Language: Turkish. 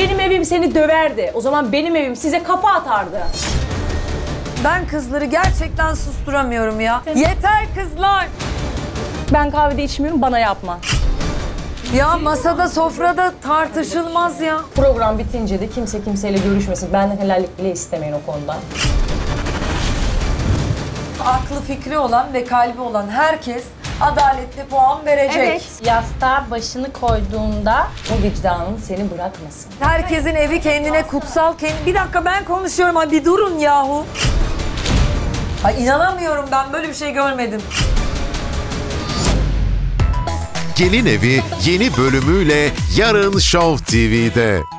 Benim evim seni döverdi. O zaman benim evim size kafa atardı. Ben kızları gerçekten susturamıyorum ya. Yeter kızlar. Ben kahvede içmiyorum, bana yapma. Ya masada, sofrada tartışılmaz ya. Program bitince de kimse kimseyle görüşmesin. Benden helallik bile istemeyin o konuda. Aklı fikri olan ve kalbi olan herkes adaletle puan verecek. Evet. Yastığa başını koyduğunda O vicdanın seni bırakmasın. Herkesin evi kendine kutsal. Bir dakika ben konuşuyorum. Ay bir durun yahu. Ay inanamıyorum, ben böyle bir şey görmedim. Gelin Evi yeni bölümüyle yarın Show TV'de.